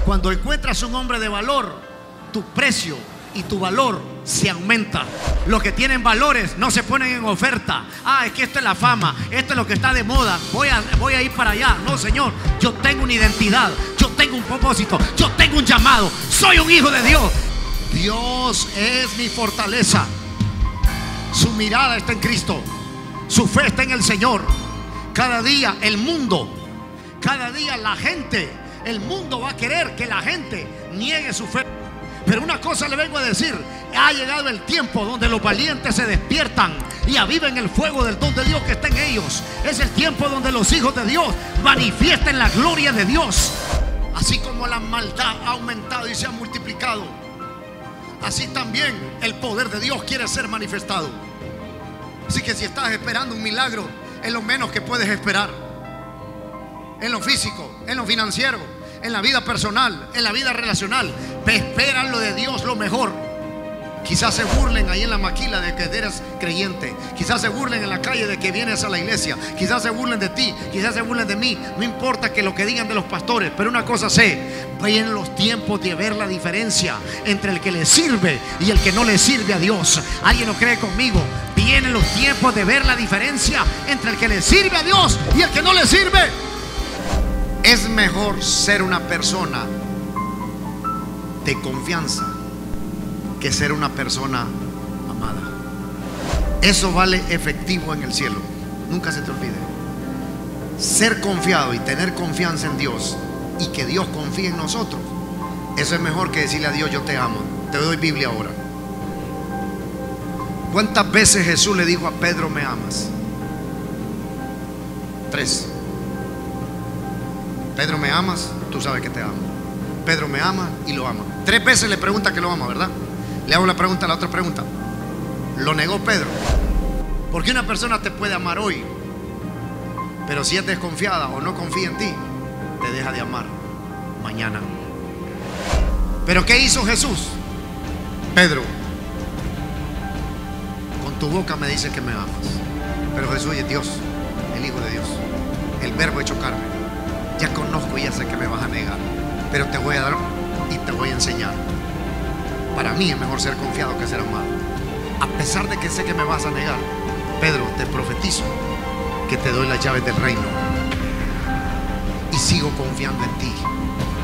Cuando encuentras un hombre de valor, tu precio y tu valor se aumenta. Los que tienen valores no se ponen en oferta. Es que esto es la fama, esto es lo que está de moda, voy a ir para allá. No, Señor, yo tengo una identidad, yo tengo un propósito, yo tengo un llamado, soy un hijo de Dios. Dios es mi fortaleza. Su mirada está en Cristo, su fe está en el Señor. Cada día el mundo, cada día la gente, el mundo va a querer que la gente niegue su fe. Pero una cosa le vengo a decir: ha llegado el tiempo donde los valientes se despiertan y aviven el fuego del don de Dios que está en ellos. Es el tiempo donde los hijos de Dios manifiesten la gloria de Dios. Así como la maldad ha aumentado y se ha multiplicado, así también el poder de Dios quiere ser manifestado. Así que si estás esperando un milagro, es lo menos que puedes esperar. En lo físico, en lo financiero, en la vida personal, en la vida relacional, espera lo de Dios, lo mejor. Quizás se burlen ahí en la maquila de que eres creyente, quizás se burlen en la calle de que vienes a la iglesia, quizás se burlen de ti, quizás se burlen de mí. No importa que lo que digan de los pastores, pero una cosa sé: vienen los tiempos de ver la diferencia entre el que le sirve y el que no le sirve a Dios. ¿Alguien lo cree conmigo? Vienen los tiempos de ver la diferencia entre el que le sirve a Dios y el que no le sirve. Es mejor ser una persona de confianza que ser una persona amada. Eso vale efectivo en el cielo. Nunca se te olvide. Ser confiado y tener confianza en Dios, y que Dios confíe en nosotros, eso es mejor que decirle a Dios: yo te amo. Te doy Biblia ahora. ¿Cuántas veces Jesús le dijo a Pedro: me amas? 3. Pedro, ¿me amas? Tú sabes que te amo. Pedro me ama y lo ama. 3 veces le pregunta que lo ama, ¿verdad? Le hago la otra pregunta. ¿Lo negó Pedro? Porque una persona te puede amar hoy, pero si es desconfiada o no confía en ti, te deja de amar mañana. ¿Pero qué hizo Jesús? Pedro, con tu boca me dices que me amas, pero Jesús es Dios, el Hijo de Dios, el Verbo hecho carne. Ya conozco y ya sé que me vas a negar, pero te voy a dar y te voy a enseñar. Para mí es mejor ser confiado que ser amado. A pesar de que sé que me vas a negar, Pedro, te profetizo que te doy las llaves del reino y sigo confiando en ti.